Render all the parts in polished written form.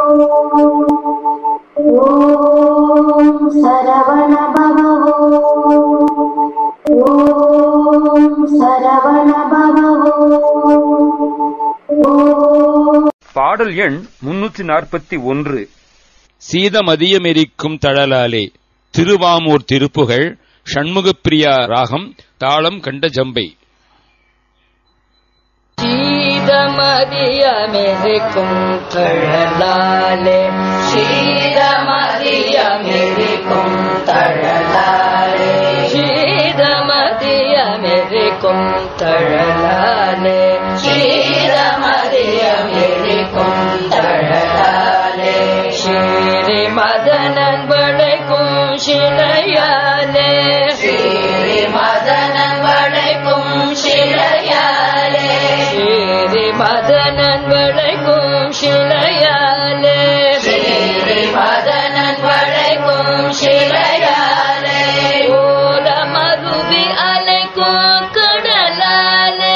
ஓம் சரவண பவ ஓம் சரவண பவ. பாடல் எண் 341. சீதமதியமெரிக்கும் தழலாலே. திருவாமூர் திருப்புகழ். ஷண்முகப்பிரியா ராகம். தாளம் கண்ட ஜம்பை. சீதமதியமெரிக்கும் தழலாலே, சீதமதியமெரிக்கும் தழலாலே, சீதமதியமெரிக்கும் தழலாலே, சீதமதியமெரிக்கும் தழலாலே, ஸ்ரீ மதனன் வளைக்கும் சிலையாலே, ஸ்ரீ மதனன் வளைக்கும் சிலையாலே, ஸ்ரீ மதனன் வளைக்கும் சிலையாலே, ஸ்ரீ மதனன் வளைக்கும் சிலையாலே, ஓலமருவி அலைக்கும் கடலாலே,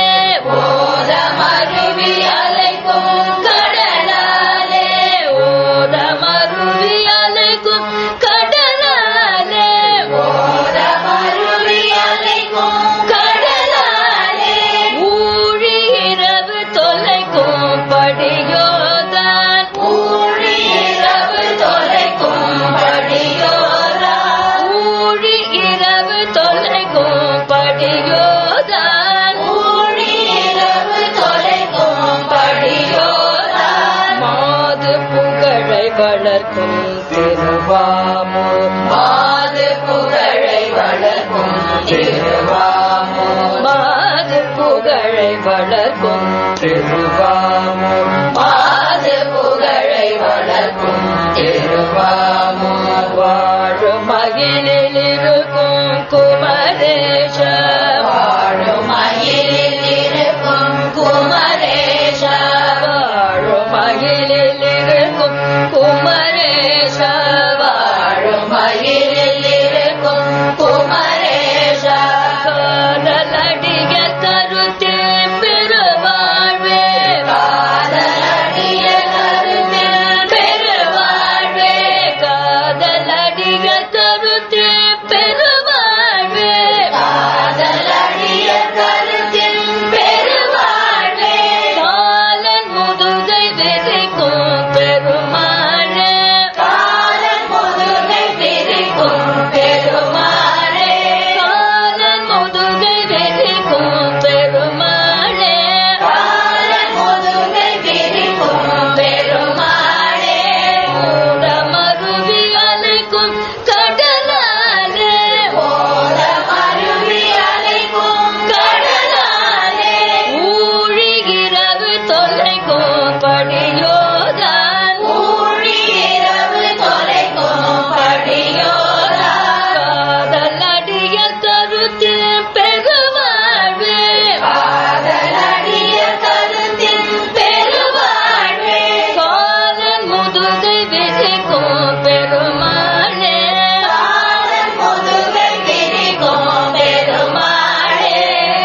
ஓலமருவி அலைக்கும் கடலாலே, ஓலமருவி அலைக்கும் கடலாலே, ஓலமருவி அலைக்கும் கடலாலே, ஊழி இரவு தொலைக்கும் படியோதான், ஊழி இரவு தொலைக்கும் படியோதான், ஊழி இரவு தொலைக்கும் படியோதான், ஊழி இரவு தொலைக்கும் படியோதான், மாது புகழை வளர்க்கும் திருவாமூர், மாது புகழை வளர்க்கும் திருவாமூர், மாது புகழை வளர்க்கும் திருவாமூர், மாது புகழை வளர்க்கும் திருவாமூர், வாழும் மகிழில் இருக்கும் குமரேஷ, வாழும் மகிழில் இருக்கும் குமரேஷ, வாழும் மகிழில் இருக்கும் குமரேஷ, வாழும் மகிழில் இருக்கும் குமரேஷ, காதலடிய கருத்தே பெருவாழ்வே, காதலடிய கருத்தே பெருவாழ்வே, காதலடிய கருத்தே பெருவாழ்வே, காதலடிய கருத்தே பெருவாழ்வே, காலன் முதுகை விரிக்கும் பெருமாளே, காலன் முதுகை விரிக்கும் பெருமாளே, காலன் முதுகை விரிக்கும் பெருமாளே, காலன் முதுகை விரிக்கும் பெருமாளே, ஓடமருவி அலைக்கும் கடலாலே, ஓடமருவி அலைக்கும் கடலாலே, ஊழி இரவு தொலைக்கும் படியோதான், ஊழி இரவு தொலைக்கும் படியோதான், காதலடிய கருத்தில் பெருவாழ்வே, காதலடிய கருத்தில் பெருவாழ்வே, காலன் முதுகை விரிக்கும் பெருமாளே, காலன் முதுகை விரிக்கும் பெருமாளே.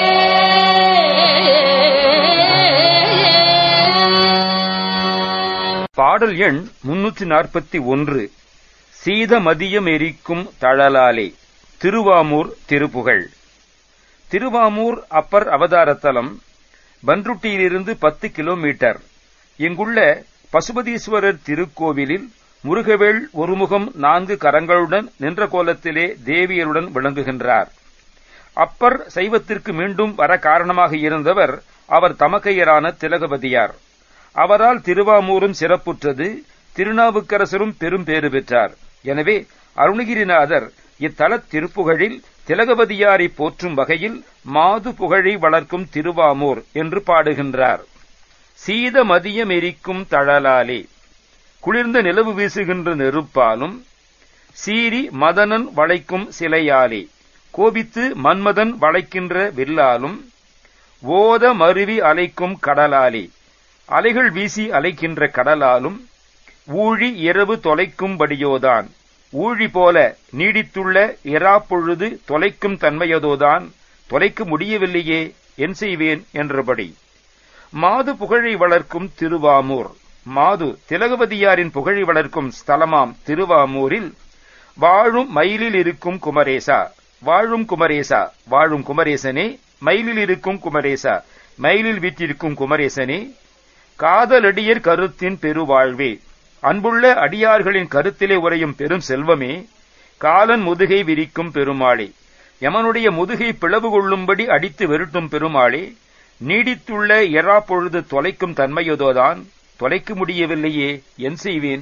பாடல் எண் 341. சீதமதியமெரிக்கும் தழலாலே. திருவாமூர் திருப்புகழ். திருவாமூர் அப்பர் அவதாரத்தலம் பன்ருட்டியிலிருந்து 10 கிலோமீட்டர். இங்குள்ள பசுபதீஸ்வரர் திருக்கோவிலில் முருகவேள் ஒருமுகம் 4 கரங்களுடன் நின்ற கோலத்திலே தேவியருடன் விளங்குகின்றார். அப்பர் சைவத்திற்கு மீண்டும் வர காரணமாக இருந்தவர் அவர் தமக்கையரான திலகவதியார். அவரால் திருவாமூரும் சிறப்புற்றது. திருநாவுக்கரசரும் பெரும் பேறு பெற்றார். எனவே அருணகிரிநாதர் இத்தலத் திருப்புகழில் திலகவதியாரை போற்றும் வகையில் மாது புகழை வளர்க்கும் திருவாமூர் என்று பாடுகின்றார். சீதமதியமெரிக்கும் தழலாலே. குளிர்ந்த நிலவு வீசுகின்ற நெருப்பாலும் சீறி மதனன் வளைக்கும் சிலையாலே, கோபித்து மன்மதன் வளைக்கின்ற வில்லாலும், ஓத மருவி அலைக்கும் கடலாலே, அலைகள் வீசி அலைக்கின்ற கடலாலும், ஊழி இரவு தொலைக்கும்படியோதான், ஊழி போல நீடித்துள்ள இராப்பொழுது தொலைக்கும் தன்மையதோதான், தொலைக்க முடியவில்லையே, என் செய்வேன் என்றபடி. மாது புகழை வளர்க்கும் திருவாமூர். மாது திலகவதியாரின் புகழை வளர்க்கும் ஸ்தலமாம் திருவாமூரில் வாழும் மயிலில் இருக்கும் குமரேசா, வாழும் குமரேசா, வாழும் குமரேசனே, மயிலில் இருக்கும் குமரேசா, மயிலில் வீற்றிருக்கும் குமரேசனே, காதலடியர் கருத்தின் பெருவாழ்வே, அன்புள்ள அடியார்களின் கருத்திலே உரையும் பெரும் செல்வமே, காலன் முதுகை விரிக்கும் பெருமாளே, யமனுடைய முதுகை பிளவு கொள்ளும்படி அடித்து வெருட்டும் பெருமாளே, நீடித்துள்ள எறா பொழுது தொலைக்கும் தன்மையதோதான், தொலைக்க முடியவில்லையே, என் செய்வேன்?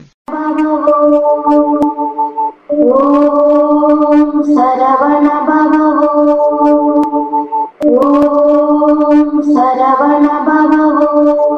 ஓம் சரவண பவவோ, ஓம் சரவண பவவோ,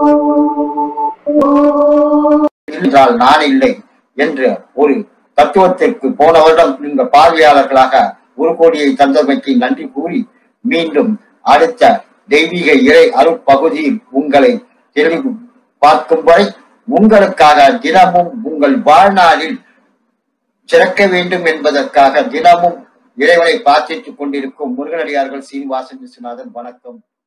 என்றால் நான் இல்லை என்ற ஒரு தத்துவத்திற்கு போன வருடம் நீங்க பார்வையாளர்களாக 1 கோடியை தந்தமைக்கு நன்றி கூறி மீண்டும் அடுத்த தெய்வீக இறை அருட்பகுதியில் உங்களை தெளிவு பார்க்கும் வரை உங்களுக்காக தினமும் உங்கள் வாழ்நாளில் சிறக்க வேண்டும் என்பதற்காக தினமும் இறைவனை பிரார்த்தித்துக் கொண்டிருக்கும் முருகனடியார்கள் சீனிவாசன் விஸ்வநாதன். வணக்கம்.